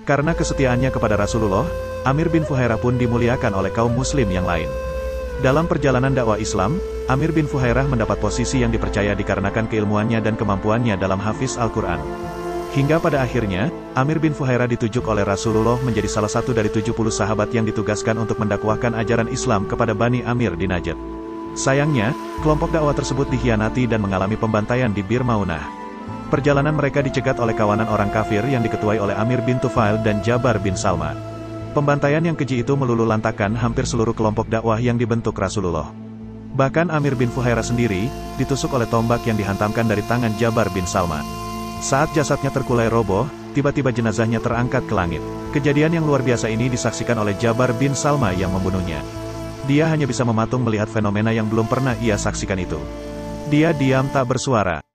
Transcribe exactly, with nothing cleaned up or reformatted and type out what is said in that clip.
Karena kesetiaannya kepada Rasulullah, Amir bin Fuhairah pun dimuliakan oleh kaum muslim yang lain. Dalam perjalanan dakwah Islam, Amir bin Fuhairah mendapat posisi yang dipercaya dikarenakan keilmuannya dan kemampuannya dalam hafiz Al-Quran. Hingga pada akhirnya, Amir bin Fuhairah ditunjuk oleh Rasulullah menjadi salah satu dari tujuh puluh sahabat yang ditugaskan untuk mendakwahkan ajaran Islam kepada Bani Amir di Najd. Sayangnya, kelompok dakwah tersebut dikhianati dan mengalami pembantaian di Bir Maunah. Perjalanan mereka dicegat oleh kawanan orang kafir yang diketuai oleh Amir bin Tufail dan Jabar bin Salma. Pembantaian yang keji itu meluluhlantakkan hampir seluruh kelompok dakwah yang dibentuk Rasulullah. Bahkan Amir bin Fuhairah sendiri, ditusuk oleh tombak yang dihantamkan dari tangan Jabar bin Salma. Saat jasadnya terkulai roboh, tiba-tiba jenazahnya terangkat ke langit. Kejadian yang luar biasa ini disaksikan oleh Jabar bin Salma yang membunuhnya. Dia hanya bisa mematung melihat fenomena yang belum pernah ia saksikan itu. Dia diam tak bersuara.